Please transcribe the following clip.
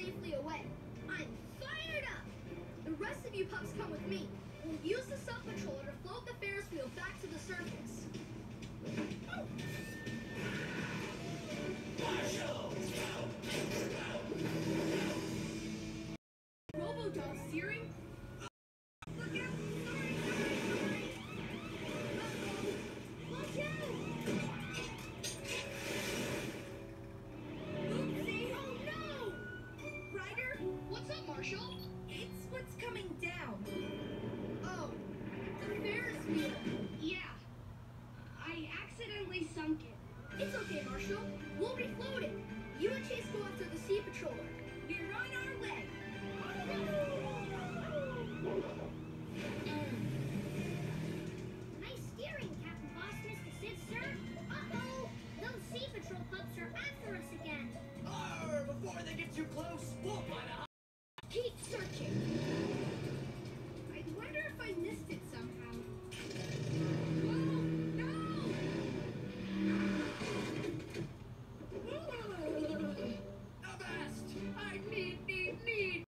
safely away. I'm fired up! The rest of you pups come with me. We'll use the sub-patroller to float the Ferris wheel back to the surface. Robo-Dog steering. Look out! Sorry! Watch out! Oopsie! Oh no! Ryder? What's up, Marshall? It's what's coming down. Oh, the Ferris wheel. Yeah, I accidentally sunk it. It's okay, Marshall. We'll refloat it. You and Chase go after the Sea Patroller. We're on our way.